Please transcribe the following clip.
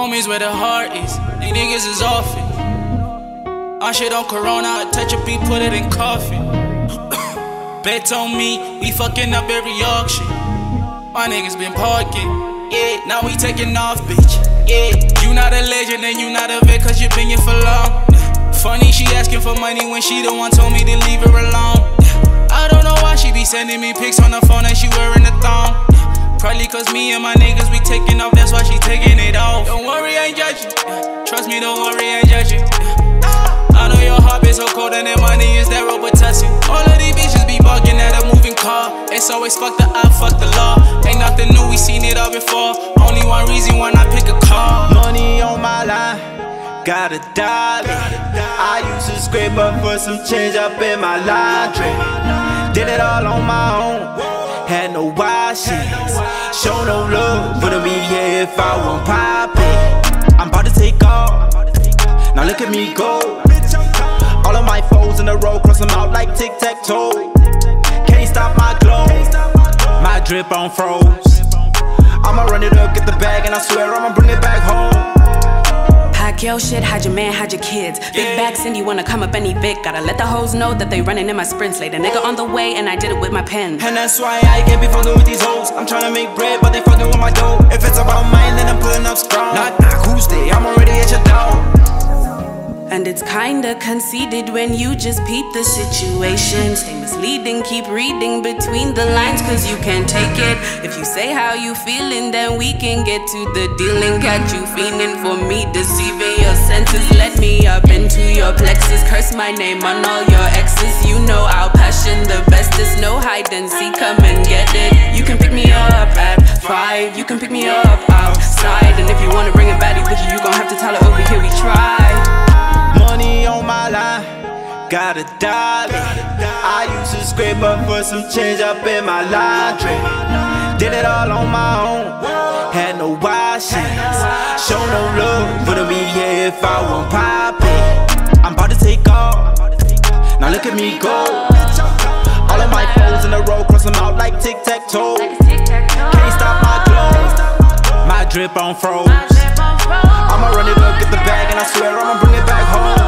Home is where the heart is. They niggas is off it. Our shit on Corona, I touch a beat, put it in coffee. Bet on me, we fucking up every auction. My niggas been parking, yeah. Now we taking off, bitch, yeah. You not a legend and you not a vet, cause you been here for long. Funny, she asking for money when she the one told me to leave her alone. I don't know why she be sending me pics on the phone and she wearing a thong. Probably cause me and my niggas we taking off, that's why she taking it off. Don't worry, I ain't judging. Trust me, don't worry, I ain't judging. I know your heart been so cold and that money is that Robitussin. All of these bitches be bugging at a moving car. It's always fuck the eye, fuck the law. Ain't nothing new, we seen it all before. Only one reason when I pick a car. Money on my line, got a dollar. I used to scrape up for some change up in my laundry. Did it all on my own, had no washings. Show no love, wouldn't be here if I won't pop it. I'm about to take off, now look at me go. All of my foes in a row, cross them out like tic-tac-toe. Can't stop my glow, my drip on froze. I'ma run it up, get the bag, and I swear I'ma bring it back home. Pack your shit, hide your man, hide your kids. Big bag Cindy wanna come up any bit. Gotta let the hoes know that they running in my sprints. Laid a nigga on the way and I did it with my pen. And that's why I can't be fucking with these hoes. I'm tryna make bread, but they fucking with my dough. If it's about mine, then I'm pulling up strong. Knock, knock, who's they? I'm already at your door. And it's kinda conceited when you just peep the situation. Stay misleading, keep reading between the lines, cause you can't take it. If you say how you feeling, then we can get to the dealing. Catch you fiending for me, deceiving your senses. Let me up into your plexus, curse my name on all your exes. You know our passion, the bestest, no hide and seek, come and get it. You can pick me up at 5, you can pick me up outside. And if you wanna bring a baddie with you, you gon' have to tell her over here we try. Money on my line, got a dollar. I used to scrape up for some change up in my laundry. Did it all on my own, had no washings. Show no love, wouldn't be here if I won't pop it. I'm about to take off, now look at me go. All of my foes in a row, cross them out like tic-tac-toe. Can't stop my glow, my drip on froze. I'ma run it up, get the bag, and I swear I'ma bring it back home.